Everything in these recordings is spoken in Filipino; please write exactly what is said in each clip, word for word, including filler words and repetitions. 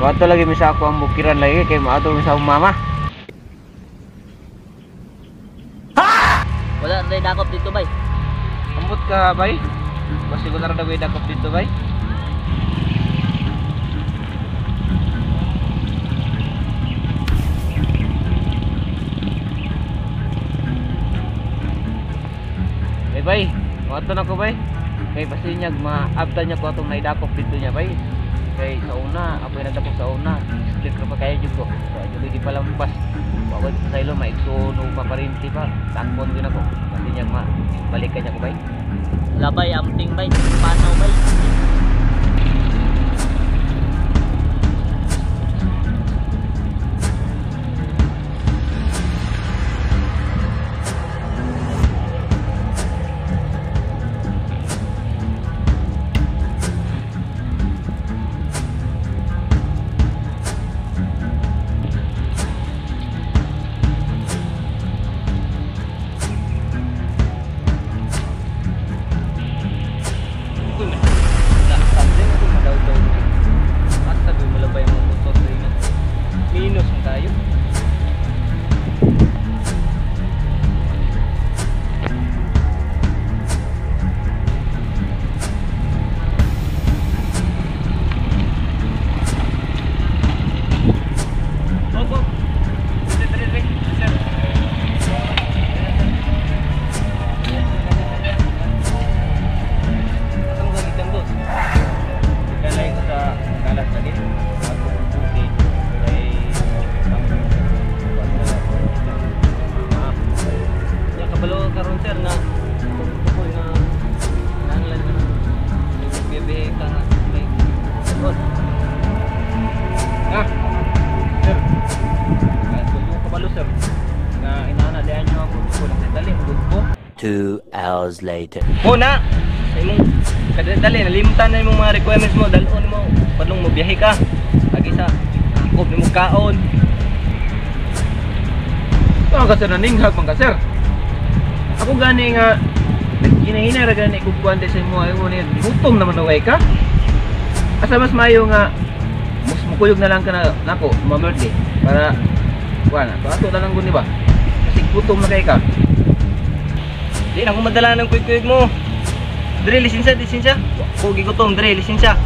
Wato lagi misa ako ang bukiran lagi kay maato misa akong mama. Wala rin dakop dito bay. Ambot ka bay? Basi ko na rin dagay dakop dito bay. Bay bay, wato na ko bay. Kay basi niya maabtan niya ko atong naidakop dito niya bay. Kay sa una, ako yung nagdakop sa una. Split ko pa kaya dyan ko. So, dyan di pa lang pas. Bakit sa ilo, maiksuno pa pa rin pa. Tangkon din ako. Kasi niya ma, balikan niya ko bay. Labay, amping bay, panaw bay. Two hours later. Muna! Sa imong kadali, nalimutan na imong mga requirements mo. Dalon mo, padlong mo biyahe ka. Lagi sa akop ni mo kaon. Ito ka sir, naninghag man ka sir. Ako gani nga, hinahinay ra gani kukuante sa imo. Ayaw mo niya, gutom naman away ka. Asa mas mayo nga, mas mukuyog na lang ka na nako, mamerde. Para, kuha na, ato na lang guni ba? Kasi gutom na kay ka. Di na ako madala ng kuig-kuig mo. Dre, lisensya, lisensya. Kugi ko tong, Dre, lisensya.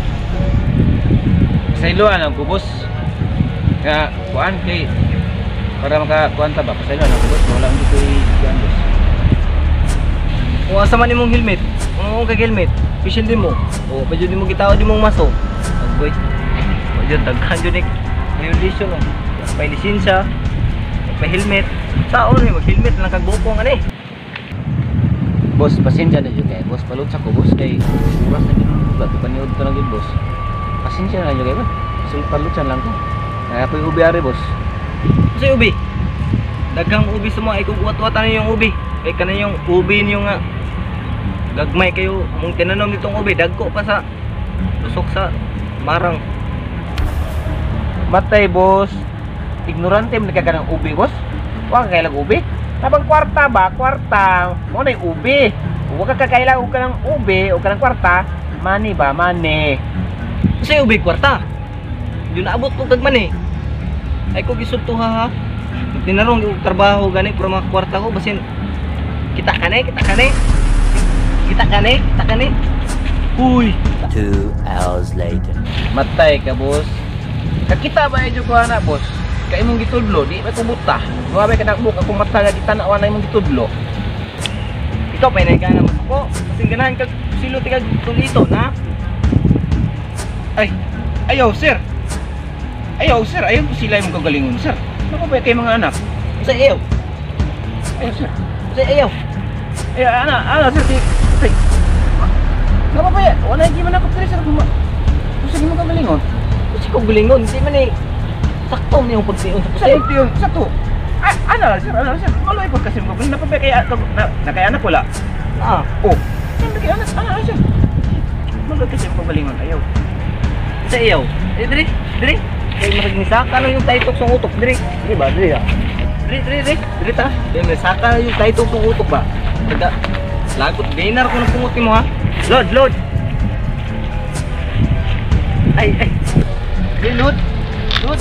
Sa iluan ang kubos. Kaya, kuan kay para makakuan ta ba? Sa iluan ang kubos. Wala ang dito i-kuan boss. Kung asa man imong helmet, kung kag helmet, special din mo. O, medyo di mo gitaw di mong maso. Agboy. Medyo taghan dyan eh. Violation o. Pay lisensya. Pay helmet. Saon eh, mag-helmet lang kagbukong ano eh. Boss, pasensya na dyan kaya boss, palut sa ko boss kay oras na ginagawa, paniod ko lang yun boss. Pasensya na dyan kaya ba? Kasi palutsan lang ko. Kaya po yung ubi ari boss. Kasi ubi? Daghang ubi sa mga ikukuwat-watan na yung ubi. Kaya ka na yung ubi niyo nga gagmay kayo mong tinanom nitong ubi. Dagko pa sa lusok sa marang. Matay boss. Ignorante mo nagkaga ng ubi boss. Huwag kailang ubi. Tabang kwarta ba? Kwarta. Mo na yung ubi. Huwag ka kakailang ka ng ubi o ka ng kwarta. Money ba? Money. Kasi ubi kwarta. Yun naabot ko kag money. Ay ko gisud to ha ha. Tinarong yung trabaho gani para mga kwarta ko. Basin kita ka na kita ka na kita ka na kita ka na. Uy. Two hours later. Matay ka boss. Kakita ba yung ko na boss? Kaya imong gitudlo, di ba kumuta? Nuwabay ka nakbuk, akong mata nga gitanawa na imong gitudlo. Ikaw pa inay ka na mas ako. Kasing ganahan ka silo tigag tulito na. Ay, ayaw sir. Ayaw sir, ayaw po sila yung kagalingon sir. Ano ba kayo mga anak? Sa ayaw. Ayaw sir. Sa ayaw. Ayaw, anak, anak sir, di... Ay, ano ba yan? Wala hindi man ako sir, sir. Kasi mo kagalingon. Kasi kong galingon, hindi man eh. Sakto niyo pagsiyon sa Sa ito yung, sa to. Ah, ano lang sir, ano lang sir. Maloy po kasi mo. Kung napapay kaya, na, na kaya anak wala. Ah. Oh. Siyempre kaya anak, ano lang sir. Maloy kasi mo kagalingon, ayaw. Sa ayaw. Eh, diri, diri. Kaya masagisaka na yung taytok sa utok, diri. Diri ba, diri ah. Diri, diri, diri. Diri ta. Kaya masaka na yung taytok sa utok ba. Kada, lagot, gainer ko ng pungot mo ha. Load, load. Ay, ay. Dre, load. Load.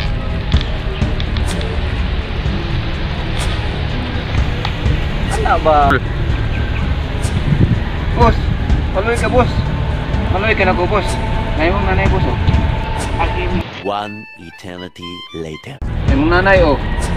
Ano ba? Boss, paloy ka boss. Paloy ka na ko boss. Ngayon mong nanay boss oh. One eternity later. Ngayon mong nanay oh.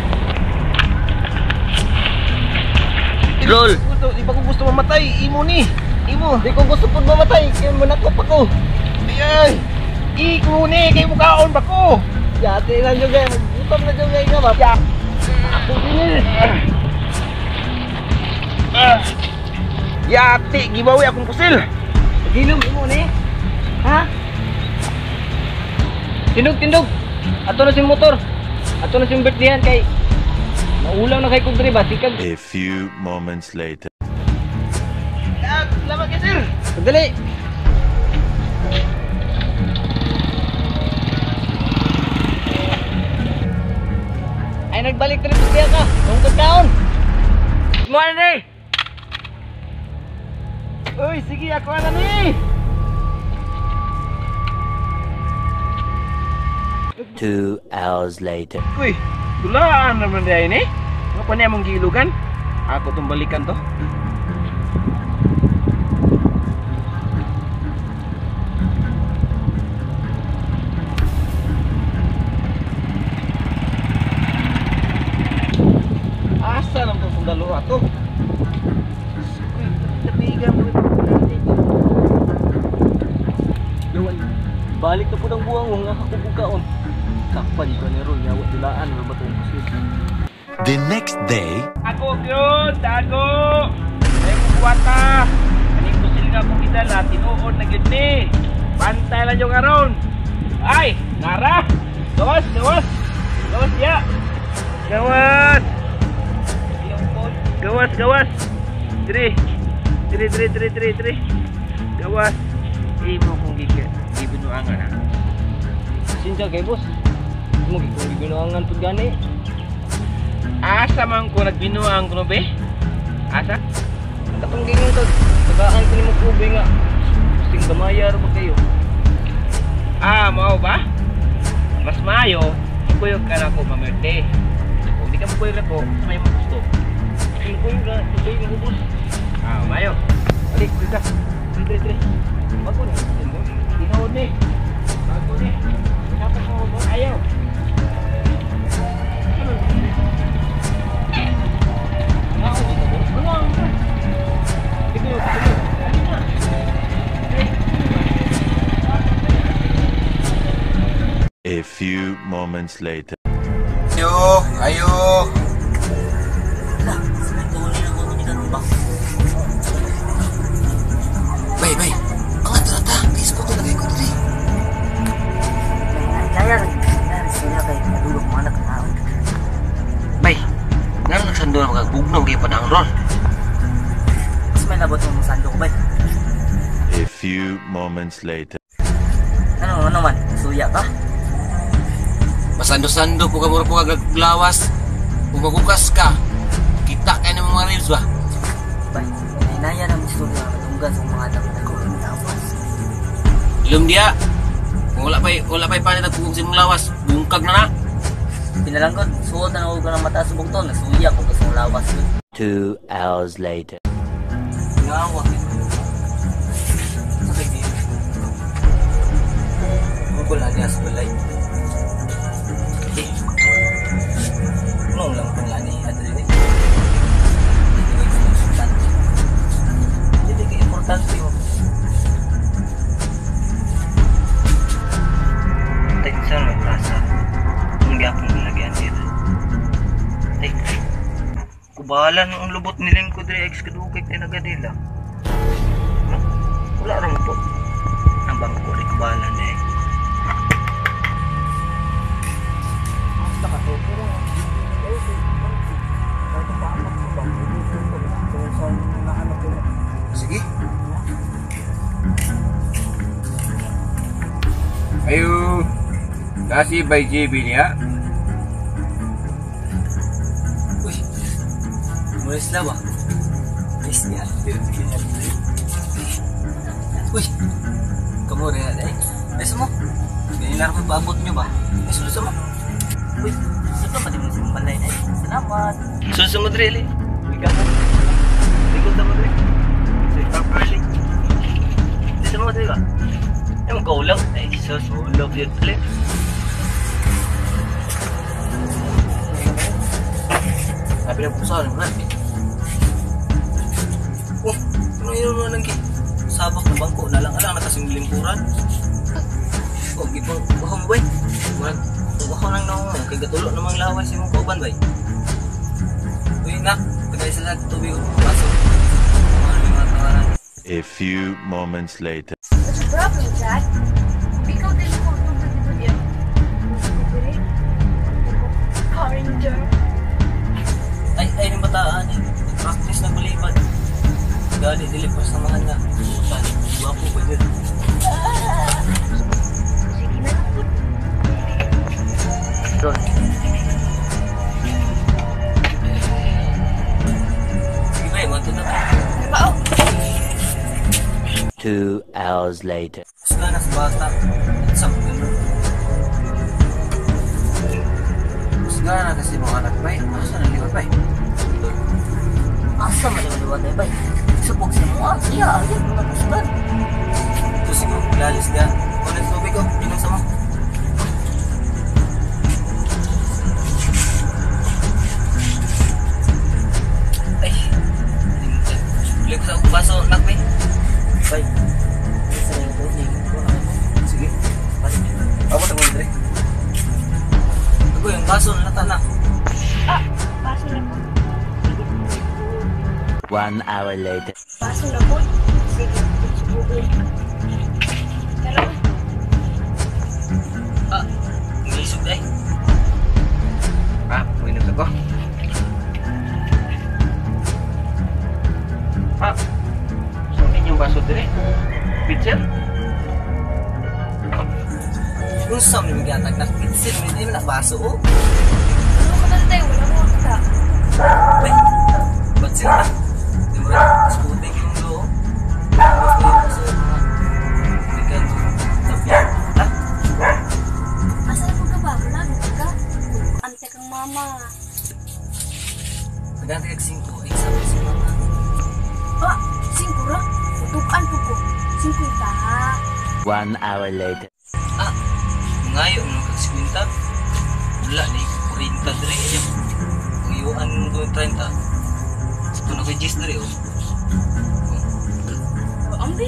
Roll. Di ba ko gusto mamatay? Imo ni. Imo. Di ko gusto po mamatay. Kaya manakop ako. Ayay. Iko ni. Kaya mo kaon ba ko? Yate lang yung gaya. Utang na yung gaya nga ba? Ya. Ako din eh. Ah. Yati, gibawi akong pusil. Gilom mo ni. Ha? Tindog, tindog. Ato na si motor. Ato na si birthdayan kay naulang na kay kong dre ba? Sikag. A few moments later. Ah, salamat kay sir. Dali. Ay nagbalik trip siya ka. Nung kagkaon. Mo na ni. Uy, sige ako na ni. Two hours later. Uy, dulaan naman dia ini. Ngapa niya mong gilugan? Ako tong balikan to. Asa lang tong sundalo ato? Uy, tapigan mo ito. Yawan. Balik na po ng buwang mo nga ako bukaon. Kapan ko ni Ron, yawa dilaan na ba itong pusis? The next day. Ako yun, tago! May kukwata! Kaning pusil nga po kita na, tinuod na yun ni! Pantay lang yung aron! Ay! Nara! Gawas! Gawas! Gawas ya! Gawas! Gawas! Gawas! Diri! Diri! Diri! Diri! Diri! Diri! Gawas! Imo kong gigit. Gibinuangan ha? Sinja kay boss. Mo kung gibinuangan pud gani. Asa man ko nagbinuang ko no be? Asa? Katong gingon to. Tagaan ko ni mo kubay nga. Sing gamayar ba kayo? Ah, mau ba? Mas mayo, kuyo ka na ko mamerte. Kung di ka mo kuyo ko, may mo gusto. Sing ko yung kubay nga boss. Ah, mayo. Ali, kuyo ka. Dre dre. Bago na. Tinood ni. Bago ni. Dapat mo mo ayaw. Ako dito boss. Ano ang? Dito yo, dito yo. A few moments later. Ayo, ayo. Bay, bay. Ang atrata, ispo to lagay ko dito. Kaya rin sila kay nadulog mo anak na. Bay, nga nagsando na magagugnaw kayo pa ng ron. Mas may labot mo sando ko ba? A few moments later. Ano ano man? Suya ka? Masando-sando po ka mura po kaglawas. Kung magukas ka, kita kayo ng mga reels ba? Bay, inaya na mo istorya katunggan sa mga damo na ko ni tapos. Ilum dia. Kung wala pa'y, wala pa'y palit at kung simong lawas, bungkag na na. Pinalangkot, suot na ako ng mata sa bugton, nasuya ko sa lawas. Two hours later. Ngawa. Sakay din. Google alias balay. Ano lang kung lani adre. Jadi ke importante yo. Tension mo rasa. Hindi ako nilagyan dito. Ay, kubalan ang lubot nilin ko dire ex kadukay tayo nagadila. No? Wala rin po. Ang bangko rin kubalan eh. Basta ka to, pero Sige. Ayo. Kasih by J B niya. uy, mulis na ba? Mulis niya. Uy, kamu rin na eh. Ay, sumo. Ganyan na rin paabot nyo ba? Ay, sulo mo. Uy, ito pati mo sa balay na eh. Salamat. Sulo mo, Dre, eh. Bigat mo. Bigot mo, Dre. Say, properly. Dito mo, Dre, ba? Ay, mag-uulaw. Ay, susulog yun, Dre. Ay, pinagpusahan mo na. Oh, ano yun mo nang sabak na bangko na lang. Alang nakasing lingkuran. Oh, gipang buha mo, bay. Mag, buha nang nang mo. Kaya gatulo namang laway si mong kauban, bay. Uy, nak. Tagay sa lahat tubig. Baso. Ano yung mga tawanan? A few moments later. What's the problem, Dad? Ikaw din ko tubig dito yan. Car Ranger. Ay, ay, yung bataan eh. Practice na balibad. Gali, dilipas na mga nga. Bukan, guwapo ba dyan? Sige na lang po. Ron. Sige ba, iwan to na ba? Pao! Two hours later. Mas ka na sa bata. At sa mga bro. Mas ka na kasi mga anak ba? Asa na liwat ba? Asa man naman liwat ba? Subok siya mo. Ah, siya. Ayan, mga pusugan. Ito siguro, lalis ka. Kung ang tubig ko, inom sa mo. Ay. Bili ko sa akong baso, nak, bay. Bay. Isa na yung tubig. Sige. Balik. Ako na mo, Dre. Ako yung baso, nalata na. Ah! Paso na po. One hour later. Paso na po. Sige, subukin. Pero, Ah, umisog day. Ah, minus ako. Ah, saan yung baso dire? Pitcher? Kung saan may magyatag na pitsil, hindi mo na baso, oh. ano ka na tayo? Wala mo kita. Bay, ba't sila na? Di ba, skuting yung loo. Tapos na yun sa mga bigan tabiyan. Ha? Asa na po ka ba? Malagot ka? Ante kang mama. Maganda kag singko, ay sabi si mama. Ah! Singkura? Utukan po ko. Singkuta. One hour later. Ah, ngayon nung kag-skwinta. Wala, na kurinta dre. Nguyuan nung trenta. Ito na kay Jis dre, oh. Ambi.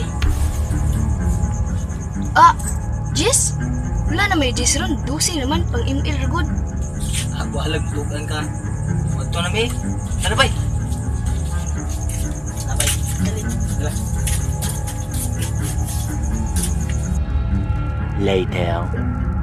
Ah! Jess? Wala na may Jess ron. Dusi naman pang email good. Ako halag tugan ka. Huwag to na, may. Ano bay? Ano bay? Dali. Dala. Later.